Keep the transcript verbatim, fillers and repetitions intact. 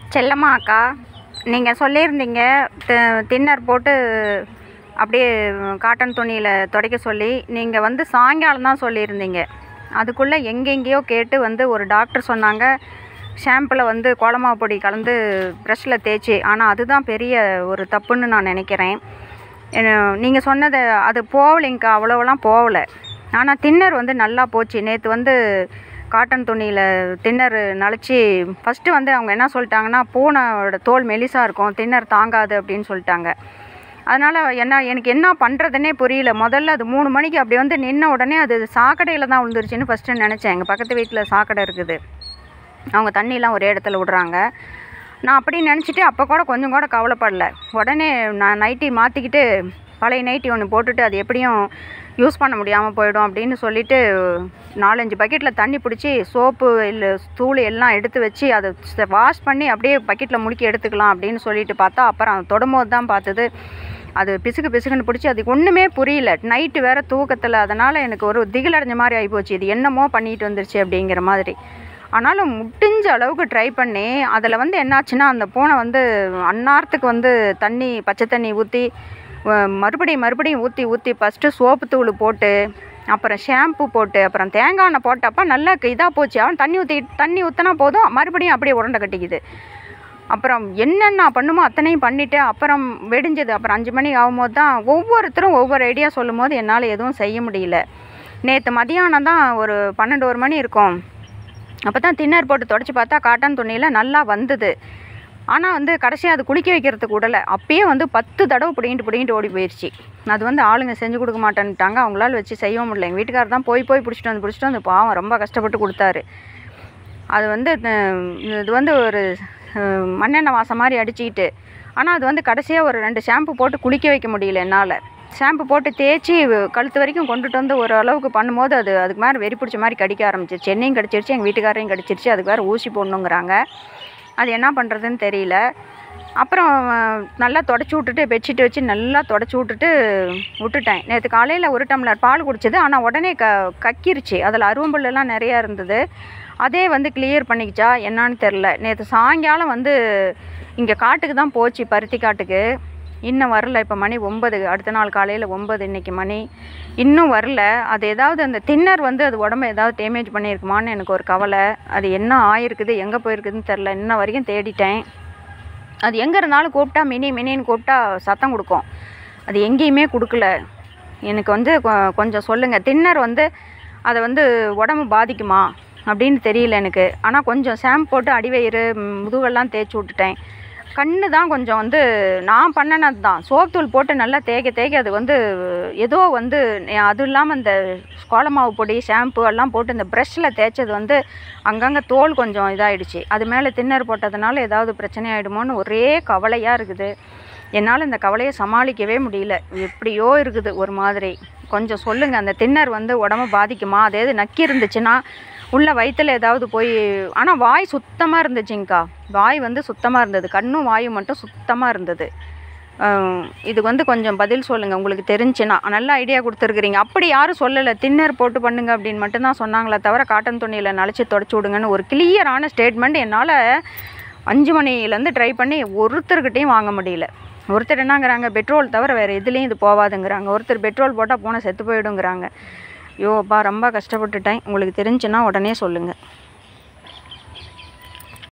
செல்லம்மா அக்கா, நீங்கள் சொல்லியிருந்தீங்க தி தின்னர் போட்டு அப்படியே காட்டன் துணியில் துடைக்க சொல்லி. நீங்கள் வந்து சாயங்காலம் தான் சொல்லியிருந்தீங்க. அதுக்குள்ளே எங்கெங்கேயோ கேட்டு வந்து ஒரு டாக்டர் சொன்னாங்க ஷாம்பில் வந்து கோலமாவு பொடி கலந்து ப்ரஷ்ஷில் தேய்ச்சி. ஆனால் அதுதான் பெரிய ஒரு தப்புன்னு நான் நினைக்கிறேன். நீங்கள் சொன்னதை அது போகலைங்க்கா, அவ்வளோவெல்லாம் போகலை. ஆனால் தின்னர் வந்து நல்லா போச்சு. நேற்று வந்து காட்டன் துணியில் தின்னர் நனைச்சி ஃபஸ்ட்டு வந்து அவங்க என்ன சொல்லிட்டாங்கன்னா, பூனையோட தோல் மெலிசாக இருக்கும், தின்னர் தாங்காது அப்படின்னு சொல்லிட்டாங்க. அதனால் என்ன எனக்கு என்ன பண்ணுறதுன்னே புரியல. முதல்ல அது மூணு மணிக்கு அப்படி வந்து நின்ன உடனே அது சாக்கடையில் தான் விழுந்துருச்சுன்னு ஃபஸ்ட்டு நினச்சேன். எங்கள் பக்கத்து வீட்டில் சாக்கடை இருக்குது, அவங்க தண்ணியெலாம் ஒரே இடத்துல விட்றாங்க. நான் அப்படி நினச்சிட்டு அப்போ கூட கொஞ்சம் கூட கவலைப்படல. உடனே நான் நைட்டி மாற்றிக்கிட்டு பழைய நைட்டி ஒன்று போட்டுட்டு அது எப்படியும் யூஸ் பண்ண முடியாமல் போயிடும் அப்படின்னு சொல்லிவிட்டு நாலஞ்சு பக்கெட்டில் தண்ணி பிடிச்சி சோப்பு இல்லை தூள் எல்லாம் எடுத்து வச்சு அதை வாஷ் பண்ணி அப்படியே பக்கெட்டில் முழுக்கி எடுத்துக்கலாம் அப்படின்னு சொல்லிட்டு பார்த்தா, அப்புறம் தொடும்போது தான் பார்த்தது அது பிசுக்கு பிசுக்குன்னு பிடிச்சி. அதுக்கு ஒன்றுமே புரியல. நைட்டு வேறு தூக்கத்தில், அதனால் எனக்கு ஒரு திகிலடைஞ்ச மாதிரி ஆகிப்போச்சு. இது என்னமோ பண்ணிட்டு வந்துருச்சு அப்படிங்கிற மாதிரி. ஆனாலும் முடிஞ்ச அளவுக்கு ட்ரை பண்ணி அதில் வந்து என்னாச்சுன்னா, அந்த பூனை வந்து அந்நேரத்துக்கு வந்து தண்ணி பச்சை தண்ணி ஊற்றி மறுபடியும் மறுபடியும் ஊற்றி ஊற்றி ஃபஸ்ட்டு சோப்பு தூள் போட்டு அப்புறம் ஷாம்பு போட்டு அப்புறம் தேங்காய் எண்ணெய் போட்டப்போ நல்லா இதாக போச்சு. அவன் தண்ணி ஊற்றி தண்ணி ஊற்றினா போதும், மறுபடியும் அப்படியே உருண்டை கட்டிக்குது. அப்புறம் என்னென்ன பண்ணுமோ அத்தனையும் பண்ணிவிட்டு அப்புறம் வெடிஞ்சது. அப்புறம் அஞ்சு மணி ஆகும்போது தான் ஒவ்வொருத்தரும் ஒவ்வொரு ஐடியா சொல்லும் போது என்னால் எதுவும் செய்ய முடியல. நேற்று மதியானம் தான் ஒரு பன்னெண்டு ஒரு மணி இருக்கும். அப்போ தான் தின்னர் போட்டு தொடச்சி பார்த்தா காட்டன் துணியில் நல்லா வந்தது. ஆனால் வந்து கடைசியாக அது குளிக்க வைக்கிறதுக்கு விடலை. அப்பயே வந்து பத்து தடவை பிடிங்கிட்டு பிடிங்கிட்டு ஓடி போயிடுச்சு. அது வந்து ஆளுங்க செஞ்சு கொடுக்க மாட்டேன்ட்டாங்க, அவங்களால வச்சு செய்யவும் முடியல. எங்கள் வீட்டுக்காரர் தான் போய் போய் பிடிச்சிட்டு வந்து பிடிச்சிட்டு வந்து பாவம் ரொம்ப கஷ்டப்பட்டு கொடுத்தாரு. அது வந்து இது வந்து ஒரு மண்ணெண்ணெய் வாசம் மாதிரி அடிச்சுக்கிட்டு. ஆனால் அது வந்து கடைசியாக ஒரு ரெண்டு ஷாம்பு போட்டு குளிக்க வைக்க முடியல என்னால். ஷாம்பு போட்டு தேய்ச்சி கழுத்து வரைக்கும் கொண்டுட்டு வந்து ஒரு அளவுக்கு பண்ணும்போது அது அதுக்கு மேலே வெறி பிடிச்ச மாதிரி கடிக்க ஆரம்பிச்சிருச்சு. என்னையும் கடிச்சிருச்சு, எங்கள் வீட்டுக்காரையும் கடிச்சிருச்சு. அதுக்கு வேறு ஊசி போடணுங்கிறாங்க. அது என்ன பண்ணுறதுன்னு தெரியல. அப்புறம் நல்லா தொடச்சி விட்டுட்டு பெட்ஷீட் வச்சு நல்லா தொடச்சி விட்டுட்டு விட்டுட்டேன். நேற்று காலையில் ஒரு டம்ளர் பால் குடிச்சது. ஆனால் உடனே க கக்கிருச்சு. அதில் அருவம்புல்லாம் நிறையா இருந்தது. அதே வந்து கிளியர் பண்ணிக்கிச்சா என்னான்னு தெரில. நேற்று சாயங்காலம் வந்து இங்கே காட்டுக்கு தான் போச்சு, பருத்தி காட்டுக்கு. இன்னும் வரல. இப்போ மணி ஒன்பது, அடுத்த நாள் காலையில் ஒன்பது இன்றைக்கி மணி, இன்னும் வரல. அது ஏதாவது அந்த தின்னர் வந்து அது உடம்பு ஏதாவது டேமேஜ் பண்ணியிருக்குமான்னு எனக்கு ஒரு கவலை. அது என்ன ஆயிருக்குது, எங்கே போயிருக்குதுன்னு தெரில. இன்ன வரைக்கும் தேடிட்டேன். அது எங்கே இருந்தாலும் கூப்பிட்டா மினி மினின்னு கூப்பிட்டா சத்தம் கொடுக்கும். அது எங்கேயுமே கொடுக்கல. எனக்கு வந்து கொஞ்சம் சொல்லுங்கள். தின்னர் வந்து அதை வந்து உடம்பு பாதிக்குமா அப்படின்னு தெரியல எனக்கு. ஆனால் கொஞ்சம் ஷாம்பு போட்டு அடிவயிறு முதுகெல்லாம் தேய்ச்சி விட்டுட்டேன். கண்ணு தான் கொஞ்சம் வந்து நான் பண்ணினது தான். சோப்புத்தூள் போட்டு நல்லா தேய்க்க தேய்க்க அது வந்து ஏதோ வந்து அதுவும் இல்லாமல் இந்த கோலமாவு பொடி ஷாம்பு எல்லாம் போட்டு இந்த ப்ரஷ்ஷில் தேய்ச்சது வந்து அங்கங்கே தோல் கொஞ்சம் இதாகிடுச்சு. அது மேலே தின்னர் போட்டதுனால ஏதாவது பிரச்சனை ஆகிடுமோன்னு ஒரே கவலையாக இருக்குது. என்னால் இந்த கவலையை சமாளிக்கவே முடியல. எப்படியோ இருக்குது ஒரு மாதிரி. கொஞ்சம் சொல்லுங்கள். அந்த தின்னர் வந்து உடம்பு பாதிக்குமா? அதே நக்கி இருந்துச்சுன்னா உள்ள வயிற்றில் ஏதாவது போய். ஆனால் வாய் சுத்தமாக இருந்துச்சுங்க்கா. வாய் வந்து சுத்தமாக இருந்தது. கண்ணும் வாயும் மட்டும் சுத்தமாக இருந்தது. இது வந்து கொஞ்சம் பதில் சொல்லுங்கள் உங்களுக்கு தெரிஞ்சுன்னா. நல்ல ஐடியா கொடுத்துருக்குறீங்க. அப்படி யாரும் சொல்லலை தின்னர் போட்டு பண்ணுங்க அப்படின்னு மட்டும்தான் சொன்னாங்களே தவிர காட்டன் துணியில் நனைச்சி தொடச்சி விடுங்கன்னு ஒரு கிளியரான ஸ்டேட்மெண்ட் என்னால் அஞ்சு மணிலேருந்து ட்ரை பண்ணி ஒருத்தர்கிட்டையும் வாங்க முடியல. ஒருத்தர் என்னங்கிறாங்க, பெட்ரோல் தவிர வேறு எதுலேயும் இது போகாதுங்கிறாங்க. ஒருத்தர் பெட்ரோல் போட்டால் போனால் செத்து போயிடுங்கிறாங்க. ஐயோப்பா ரொம்ப கஷ்டப்பட்டுட்டேன். உங்களுக்கு தெரிஞ்சுன்னா உடனே சொல்லுங்கள்.